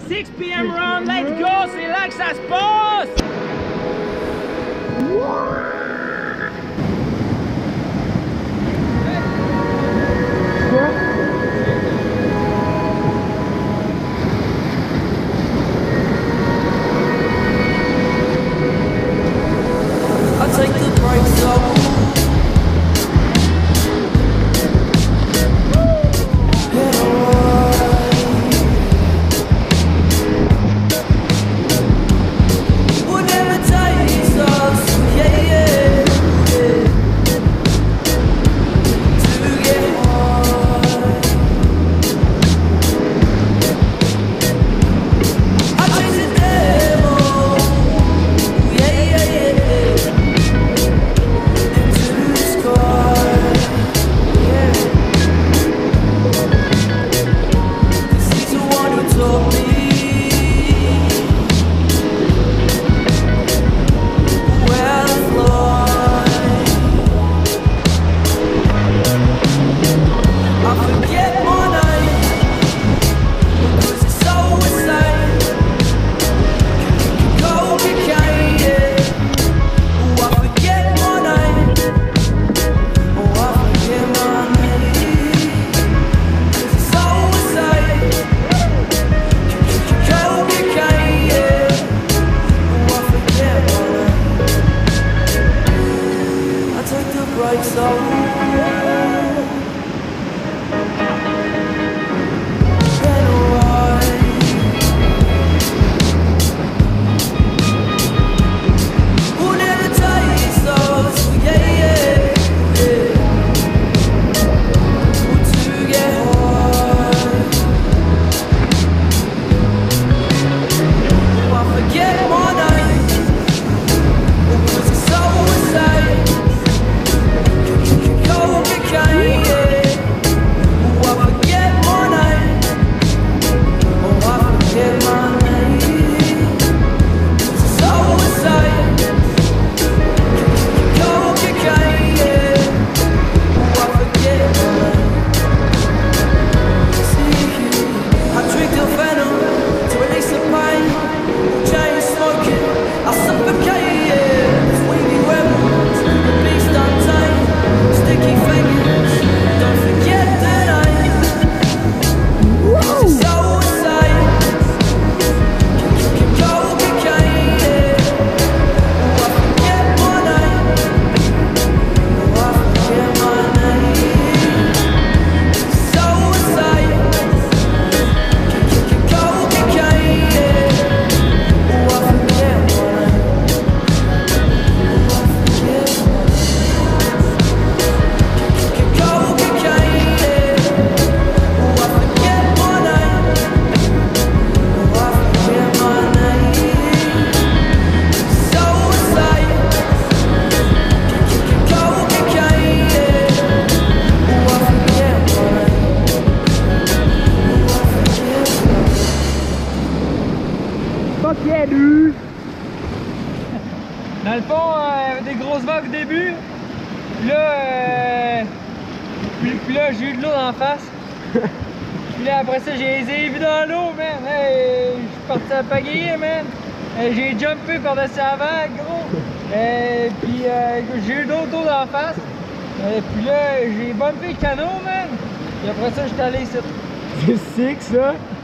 6 p.m. run, let's go, c'est là que ça se passe! I'll take the brakes off. Dans le fond, des grosses vagues au début. Là, puis là, j'ai eu de l'eau dans la face. Puis là, après ça, j'ai les ai vus dans l'eau, man. Hey, je suis parti à pagayer, man. J'ai jumpé par-dessus la vague, gros. Puis j'ai eu d'autres eau dans la face. Puis là, j'ai bumpé le canot, man. Puis après ça, j'étais allé ici. C'est sick, ça!